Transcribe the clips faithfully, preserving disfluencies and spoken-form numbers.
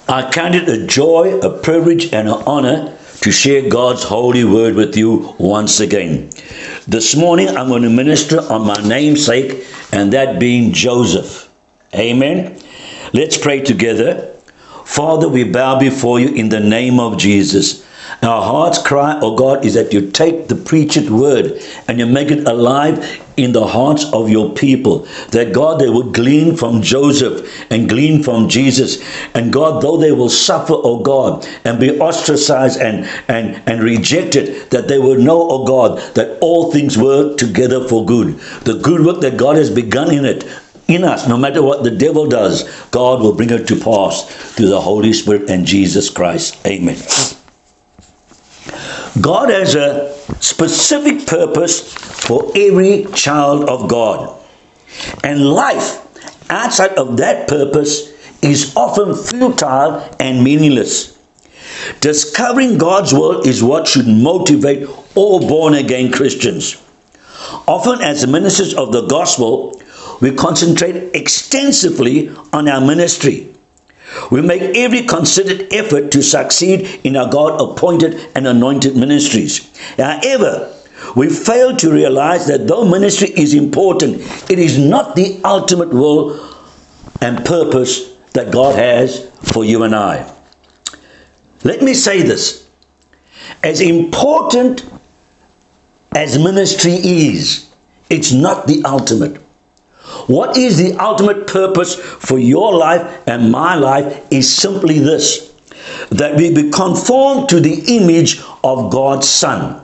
I count it a joy, a privilege, and an honor to share God's holy word with you once again. This morning I'm going to minister on my namesake, and that being Joseph. Amen. Let's pray together. Father, we bow before you in the name of Jesus. Our heart's cry, oh God, is that you take the preached word and you make it alive in the hearts of your people. That God, they would glean from Joseph and glean from Jesus. And God, though they will suffer, oh God, and be ostracized and, and, and rejected, that they will know, oh God, that all things work together for good. The good work that God has begun in it, in us, no matter what the devil does, God will bring it to pass through the Holy Spirit and Jesus Christ. Amen. God has a specific purpose for every child of God. And life outside of that purpose is often futile and meaningless. Discovering God's will is what should motivate all born-again Christians. Often as ministers of the gospel, we concentrate extensively on our ministry. We make every considered effort to succeed in our God-appointed and anointed ministries. However, we fail to realize that though ministry is important, it is not the ultimate will and purpose that God has for you and I. Let me say this. As important as ministry is, it's not the ultimate. What is the ultimate purpose for your life and my life is simply this: that we be conformed to the image of God's Son.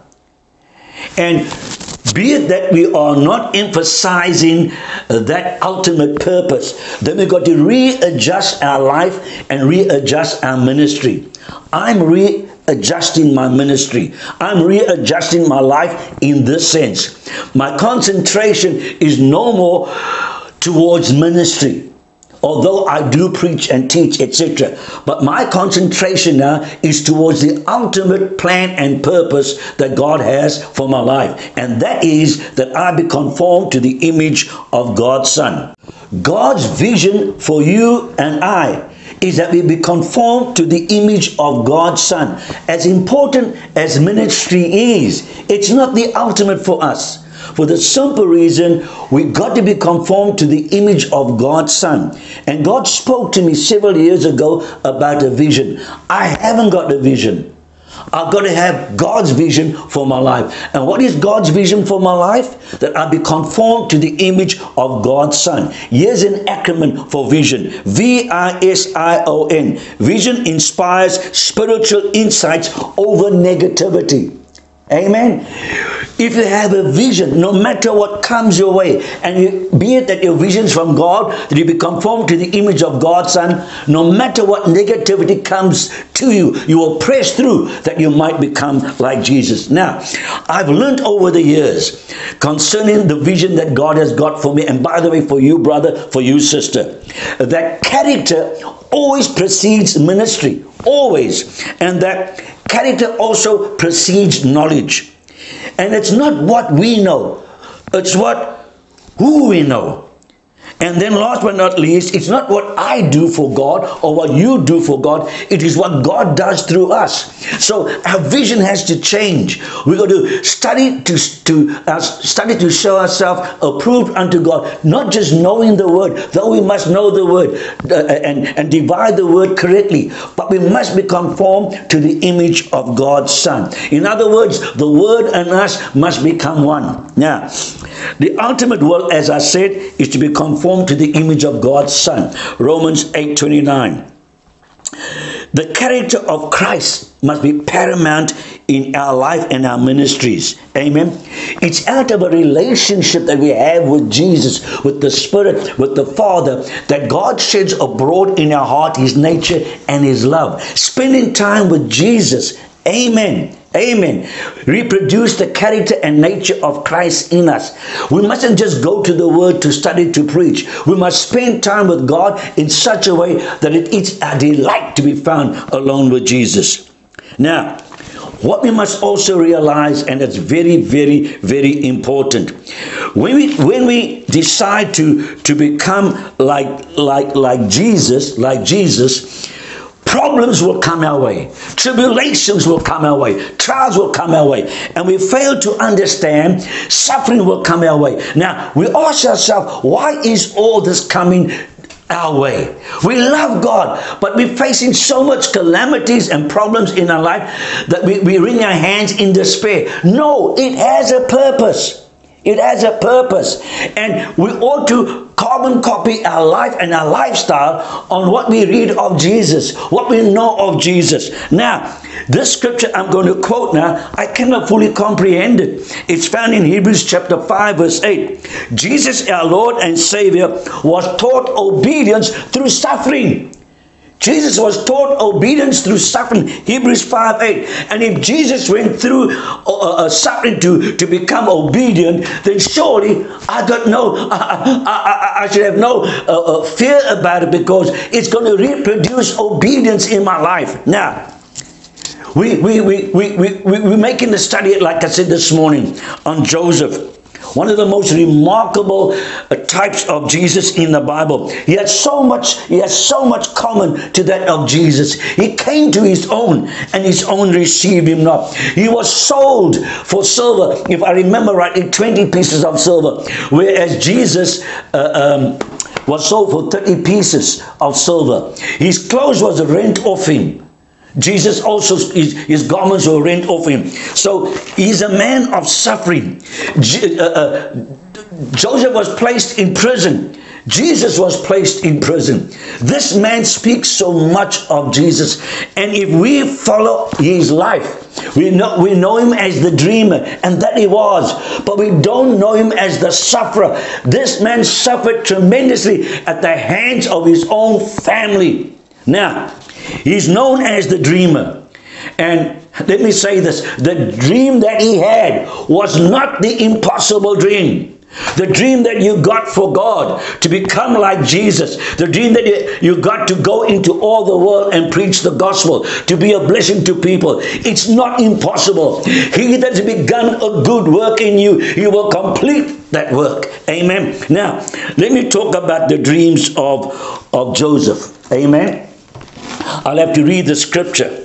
And be it that we are not emphasizing that ultimate purpose, then we've got to readjust our life and readjust our ministry. I'm readjusting my ministry. I'm readjusting my life in this sense. My concentration is no more towards ministry, although I do preach and teach, et cetera. But my concentration now is towards the ultimate plan and purpose that God has for my life. And that is that I be conformed to the image of God's Son. God's vision for you and I is that we be conformed to the image of God's Son. As important as ministry is, it's not the ultimate for us. For the simple reason, we got to be conformed to the image of God's Son. And God spoke to me several years ago about a vision. I haven't got a vision. I've got to have God's vision for my life. And what is God's vision for my life? That I be conformed to the image of God's Son. Here's an acronym for vision. V I S I O N. Vision inspires spiritual insights over negativity. Amen. If you have a vision, no matter what comes your way, and you, be it that your vision is from God, that you be conformed to the image of God's Son, no matter what negativity comes to you, you will press through that you might become like Jesus. Now, I've learned over the years concerning the vision that God has got for me, and by the way, for you, brother, for you, sister, that character always precedes ministry, always, and that character also precedes knowledge. And it's not what we know, it's what who we know. And then last but not least, it's not what I do for God or what you do for God, it is what God does through us. So our vision has to change. We've got to study to, to uh, study to show ourselves approved unto God, not just knowing the word, though we must know the word uh, and, and divide the word correctly, but we must be conformed to the image of God's Son. In other words, the word and us must become one. Now, the ultimate will, as I said, is to be conformed to the image of God's Son. Romans eight twenty-nine. The character of Christ must be paramount in our life and our ministries. Amen. It's out of a relationship that we have with Jesus, with the Spirit, with the Father, that God sheds abroad in our heart His nature and His love. Spending time with Jesus. Amen. Amen. Reproduce the character and nature of Christ in us. We mustn't just go to the Word to study, to preach. We must spend time with God in such a way that it is a delight to be found alone with Jesus. Now, what we must also realize, and it's very, very, very important, when we when we decide to to become like like like Jesus, like Jesus, problems will come our way, tribulations will come our way, trials will come our way, and we fail to understand suffering will come our way. Now, we ask ourselves, why is all this coming our way? We love God, but we're facing so much calamities and problems in our life that we, we wring our hands in despair. No, it has a purpose. It has a purpose, and we ought to carbon copy our life and our lifestyle on what we read of Jesus, what we know of Jesus. Now, this scripture I'm going to quote now, I cannot fully comprehend it. It's found in Hebrews chapter five verse eight. Jesus, our Lord and Savior, was taught obedience through suffering. Jesus was taught obedience through suffering, Hebrews five eight. And if Jesus went through uh, uh, suffering to, to become obedient, then surely I got no, I, I, I, I should have no uh, uh, fear about it, because it's going to reproduce obedience in my life. Now, we, we, we, we, we, we, we're making the study, like I said this morning, on Joseph. One of the most remarkable uh, types of Jesus in the Bible. He had so much, he has so much common to that of Jesus. He came to his own, and his own received him not. He was sold for silver, if I remember rightly, twenty pieces of silver. Whereas Jesus uh, um, was sold for thirty pieces of silver. His clothes was rent off him. Jesus also, his, his garments were rent off him. So he's a man of suffering. Je, uh, uh, Joseph was placed in prison. Jesus was placed in prison. This man speaks so much of Jesus. And if we follow his life, we know, we know him as the dreamer, and that he was. But we don't know him as the sufferer. This man suffered tremendously at the hands of his own family. Now, he's known as the dreamer. And let me say this, the dream that he had was not the impossible dream. The dream that you got for God to become like Jesus. The dream that you, you got to go into all the world and preach the gospel, to be a blessing to people. It's not impossible. He that has begun a good work in you, he will complete that work. Amen. Now, let me talk about the dreams of, of Joseph. Amen. I'll have to read the scripture.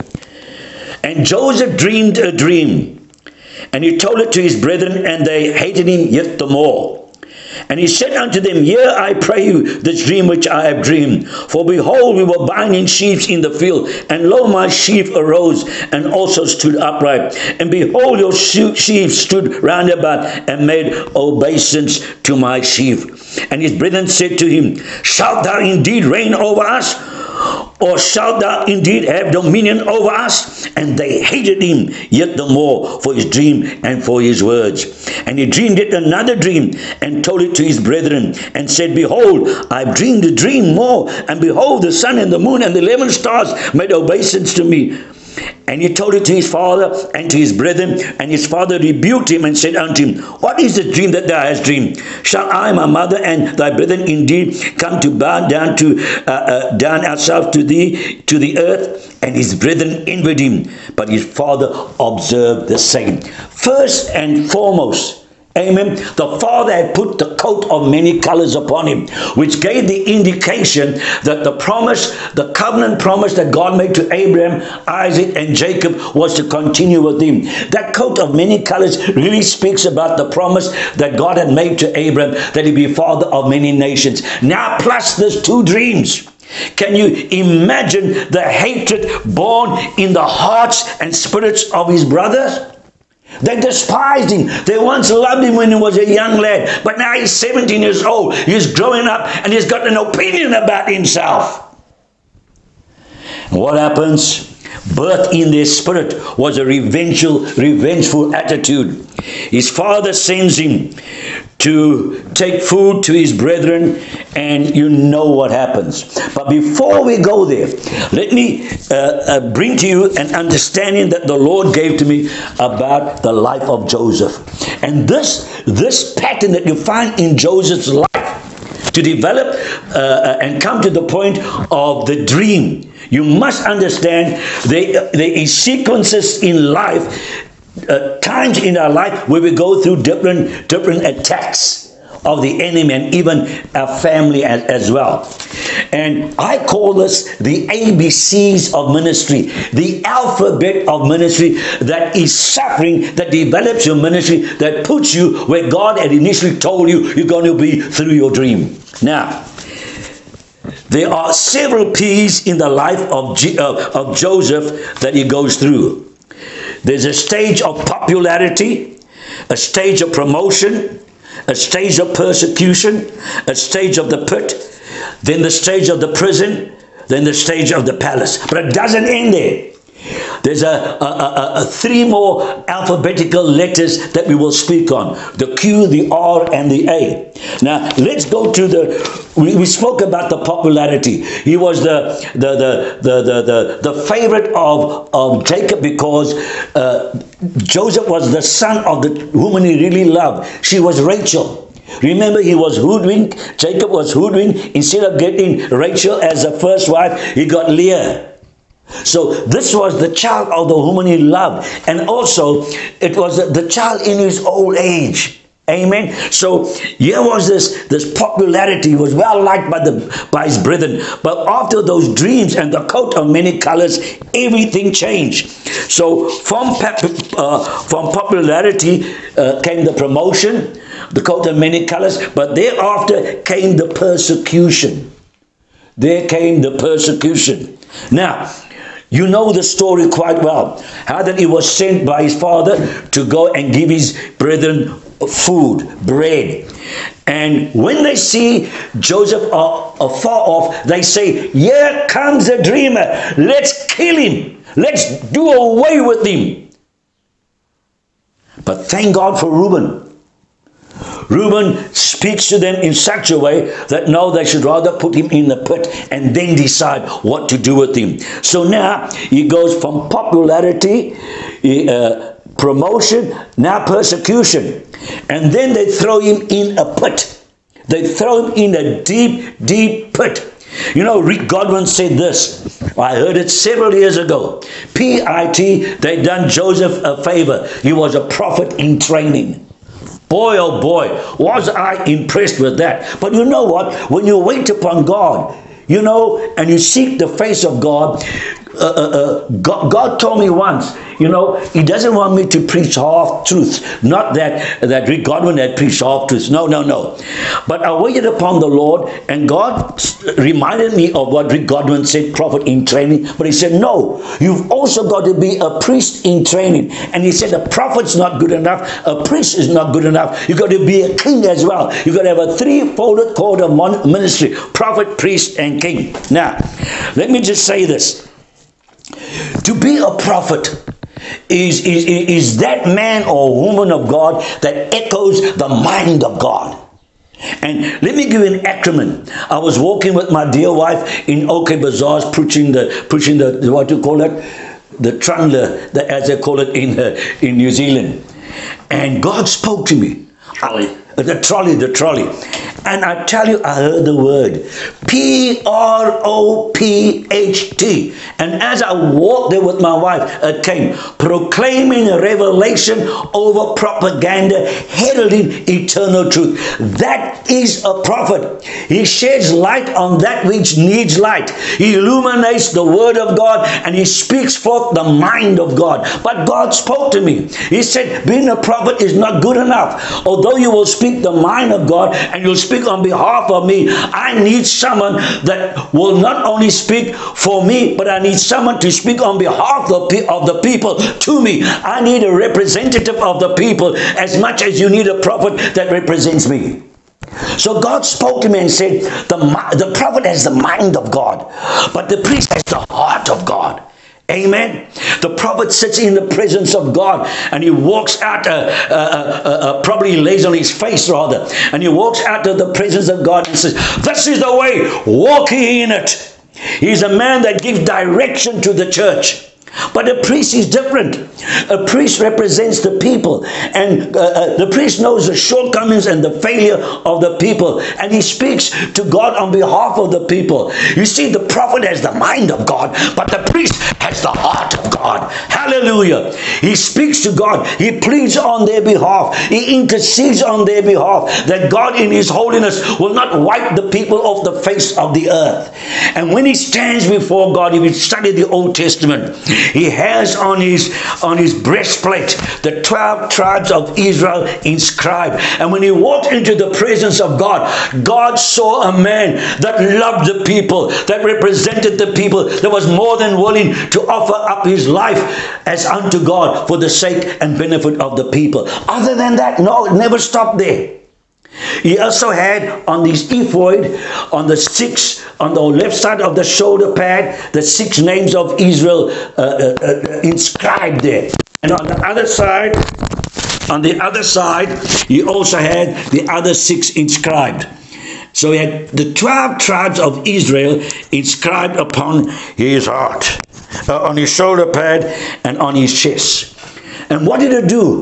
And Joseph dreamed a dream, and he told it to his brethren, and they hated him yet the more. And he said unto them, Hear, I pray you, this dream which I have dreamed. For behold, we were binding sheep in the field, and lo, my sheep arose, and also stood upright. And behold, your sheep stood round about, and made obeisance to my sheep. And his brethren said to him, Shalt thou indeed reign over us? Or shalt thou indeed have dominion over us? And they hated him yet the more for his dream and for his words. And he dreamed yet another dream, and told it to his brethren, and said, Behold, I've dreamed a dream more, and behold, the sun and the moon and the eleven stars made obeisance to me. And he told it to his father and to his brethren, and his father rebuked him and said unto him, What is the dream that thou hast dreamed? Shall I, my mother, and thy brethren indeed come to bow down to uh, uh, down ourselves to thee to the earth? And his brethren envied him, but his father observed the same. First and foremost, amen, the father had put the coat of many colors upon him, which gave the indication that the promise, the covenant promise that God made to Abraham, Isaac, and Jacob was to continue with him. That coat of many colors really speaks about the promise that God had made to Abraham, that he'd be father of many nations. Now, plus there's two dreams. Can you imagine the hatred born in the hearts and spirits of his brothers? They despised him. They once loved him when he was a young lad, but now he's seventeen years old. He's growing up, and he's got an opinion about himself. And what happens? Birth in their spirit was a revengeful, revengeful attitude. His father sends him to take food to his brethren, and you know what happens. But before we go there, let me uh, uh, bring to you an understanding that the Lord gave to me about the life of Joseph. And this, this pattern that you find in Joseph's life, to develop uh, and come to the point of the dream, you must understand there, there is sequences in life, Uh, times in our life where we go through different different attacks. of the enemy and even our family as, as well. And I call this the A B Cs of ministry, the alphabet of ministry that is suffering, that develops your ministry, that puts you where God had initially told you you're going to be through your dream. Now, there are several P's in the life of, G, uh, of Joseph that he goes through. There's a stage of popularity, a stage of promotion, a stage of persecution, a stage of the pit, then the stage of the prison, then the stage of the palace. But it doesn't end there. There's a, a, a, a three more alphabetical letters that we will speak on. The Q, the R, and the A. Now, let's go to the, we, we spoke about the popularity. He was the the the the the, the, the favorite of, of Jacob because uh, Joseph was the son of the woman he really loved. She was Rachel. Remember, he was hoodwinked. Jacob was hoodwinked. Instead of getting Rachel as the first wife, he got Leah. So this was the child of the woman he loved. And also, it was the child in his old age. Amen. So here was this, this popularity. He was well liked by, the, by his brethren. But after those dreams and the coat of many colors, everything changed. So from, uh, from popularity uh, came the promotion, the coat of many colors, but thereafter came the persecution. There came the persecution. Now, you know the story quite well. How that he was sent by his father to go and give his brethren food, bread. And when they see Joseph afar off, they say, here comes the dreamer. Let's kill him. Let's do away with him. But thank God for Reuben. Reuben speaks to them in such a way that no, they should rather put him in the pit and then decide what to do with him. So now he goes from popularity, uh, promotion, now persecution. And then they throw him in a pit. They throw him in a deep, deep pit. You know, Rick Godwin said this. I heard it several years ago. P I T, they done Joseph a favor. He was a prophet in training. Boy, oh boy, was I impressed with that. But you know what? When you wait upon God, you know, and you seek the face of God, uh, uh, uh, God, God told me once, you know, he doesn't want me to preach half truths. Not that, that Rick Godwin had preached half truths. No, no, no. But I waited upon the Lord, and God reminded me of what Rick Godwin said, prophet in training. But he said, no, you've also got to be a priest in training. And he said, a prophet's not good enough. A priest is not good enough. You've got to be a king as well. You've got to have a three-folded cord of ministry. Prophet, priest, and king. Now, let me just say this. To be a prophet is, is, is that man or woman of God that echoes the mind of God. And let me give you an acronym. I was walking with my dear wife in OK Bazaars, preaching the, preaching the, what do you call it? The trundler, the, as they call it in, uh, in New Zealand. And God spoke to me. Trolley. I, the trolley, the trolley. And I tell you, I heard the word P R O P H T. And as I walked there with my wife, it came proclaiming a revelation over propaganda, heralding eternal truth. That is a prophet. He sheds light on that which needs light. He illuminates the word of God, and he speaks forth the mind of God. But God spoke to me. He said, being a prophet is not good enough. Although you will speak the mind of God and you'll speak on behalf of me, I need someone that will not only speak for me, but I need someone to speak on behalf of the people to me. I need a representative of the people as much as you need a prophet that represents me. So God spoke to me and said, the, the prophet has the mind of God, but the priest has the heart of God. Amen. The prophet sits in the presence of God, and he walks out, uh, uh, uh, uh, probably lays on his face rather, and he walks out to the presence of God and says, this is the way, walk ye in it. He's a man that gives direction to the church. But a priest is different. A priest represents the people, and uh, uh, the priest knows the shortcomings and the failure of the people, and he speaks to God on behalf of the people. You see, the prophet has the mind of God, but the priest has the heart of God. Hallelujah. He speaks to God. He pleads on their behalf. He intercedes on their behalf, that God in his holiness will not wipe the people off the face of the earth. And when he stands before God, if you study the Old Testament, he has on his on his breastplate the twelve tribes of Israel inscribed. And when he walked into the presence of God, God saw a man that loved the people, that represented the people, that was more than willing to offer up his life as unto God for the sake and benefit of the people. Other than that, no, it never stopped there. He also had on his ephod, on the six, on the left side of the shoulder pad, the six names of Israel uh, uh, uh, inscribed there. And on the other side, on the other side, he also had the other six inscribed. So he had the twelve tribes of Israel inscribed upon his heart, uh, on his shoulder pad and on his chest. And what did it do?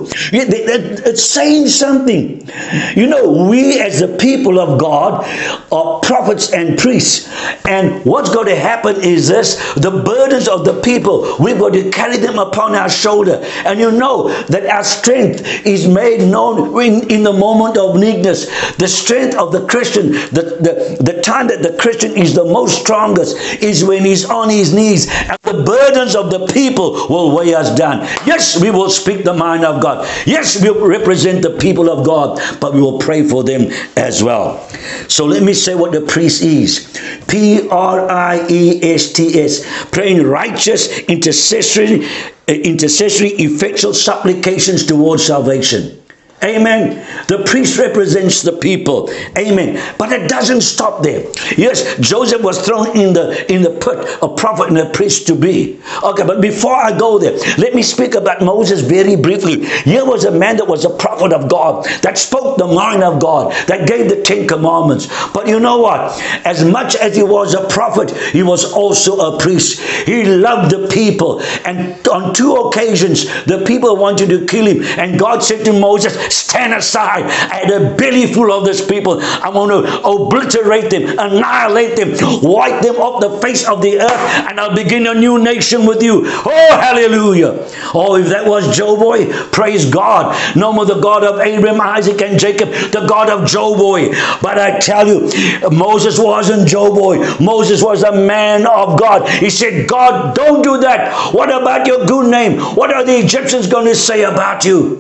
It's saying something. You know, we as the people of God are prophets and priests. And what's going to happen is this: the burdens of the people, we're going to carry them upon our shoulder. And you know that our strength is made known in, in the moment of weakness. The strength of the Christian, the, the, the time that the Christian is the most strongest, is when he's on his knees. And the burdens of the people will weigh us down. Yes, we will speak the mind of God. Yes, we will represent the people of God, but we will pray for them as well. So let me say what the priest is. P R I E S T S, praying righteous, intercessory, intercessory, effectual supplications towards salvation. Amen. The priest represents the people. Amen. But it doesn't stop there. Yes, Joseph was thrown in the in the pit, a prophet and a priest to be. Okay, but before I go there, let me speak about Moses very briefly. Here was a man that was a prophet of God, that spoke the mind of God, that gave the Ten Commandments. But you know what? As much as he was a prophet, he was also a priest. He loved the people. And on two occasions, the people wanted to kill him. And God said to Moses, stand aside. I had a belly full of these people. I want to obliterate them, annihilate them, wipe them off the face of the earth, and I'll begin a new nation with you. Oh, hallelujah. Oh, if that was Joe Boy, praise God. No more the God of Abraham, Isaac, and Jacob, the God of Joe Boy. But I tell you, Moses wasn't Joe Boy. Moses was a man of God. He said, God, don't do that. What about your good name? What are the Egyptians going to say about you?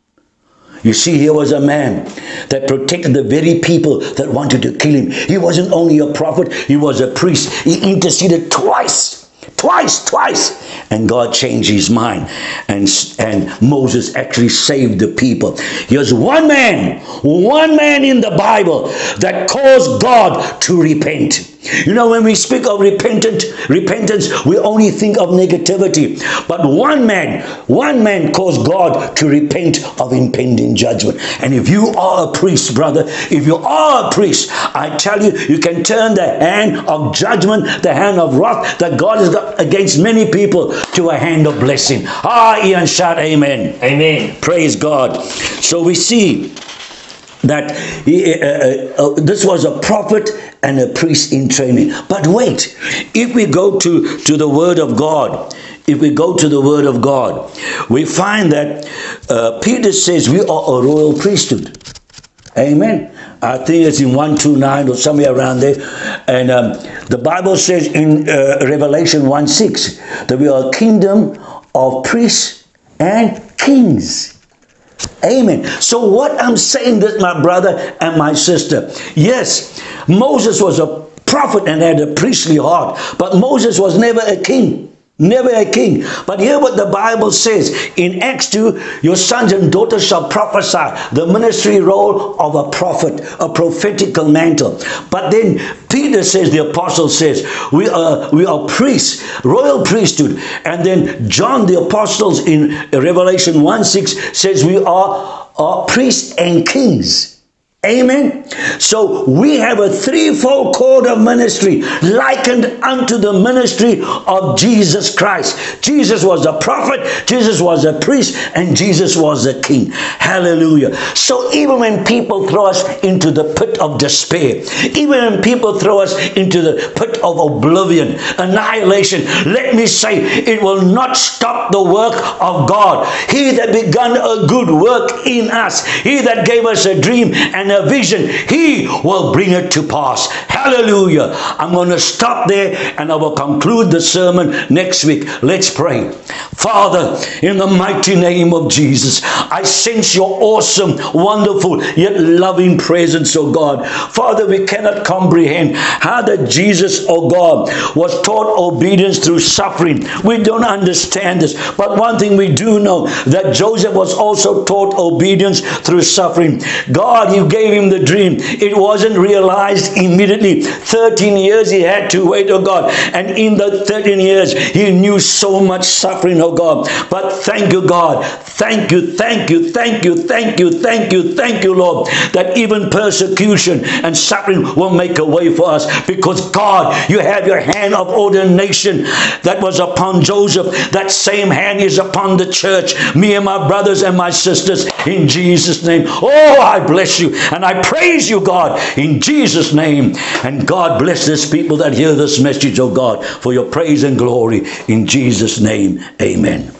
You see, here was a man that protected the very people that wanted to kill him. He wasn't only a prophet, he was a priest. He interceded twice. Twice, twice. And God changed his mind. And, and Moses actually saved the people. Here's one man, one man in the Bible that caused God to repent. You know, when we speak of repentant, repentance, we only think of negativity. But one man, one man caused God to repent of impending judgment. And if you are a priest, brother, if you are a priest, I tell you, you can turn the hand of judgment, the hand of wrath that God has got against many people, to a hand of blessing. Ah, Ian, shout amen. Amen. Praise God. So we see that he, uh, uh, uh, this was a prophet and a priest in training. But wait, if we go to, to the Word of God, if we go to the Word of God, we find that uh, Peter says we are a royal priesthood. Amen. I think it's in one twenty-nine or somewhere around there. And um, the Bible says in uh, Revelation one six that we are a kingdom of priests and kings. Amen. So what I'm saying, that my brother and my sister, yes, Moses was a prophet and had a priestly heart, but Moses was never a king. Never a king. But hear what the Bible says in Acts two, your sons and daughters shall prophesy, the ministry role of a prophet, a prophetical mantle. But then Peter says, the apostle says, we are we are priests, royal priesthood. And then John the apostles in Revelation one six says we are, are priests and kings. Amen. So we have a threefold code of ministry likened unto the ministry of Jesus Christ. Jesus was a prophet, Jesus was a priest, and Jesus was a king. Hallelujah. So even when people throw us into the pit of despair, even when people throw us into the pit of oblivion, annihilation, let me say, it will not stop the work of God. He that begun a good work in us, he that gave us a dream and a vision, he will bring it to pass. Hallelujah. I'm going to stop there and I will conclude the sermon next week. Let's pray. Father, in the mighty name of Jesus, I sense your awesome, wonderful, yet loving presence, oh God. Father, we cannot comprehend how that Jesus, oh God, was taught obedience through suffering. We don't understand this, but one thing we do know, that Joseph was also taught obedience through suffering. God, you gave him the dream. It wasn't realized immediately. thirteen years he had to wait, oh God, and in the thirteen years he knew so much suffering, oh God. But thank you, God. Thank you, thank you, thank you, thank you, thank you, thank you, Lord, that even persecution and suffering will make a way for us, because God, you have your hand of ordination that was upon Joseph. That same hand is upon the church, me and my brothers and my sisters, in Jesus' name. Oh, I bless you and I praise you, God, in Jesus' name. And God bless this people that hear this message, oh God, for your praise and glory, in Jesus' name. Amen.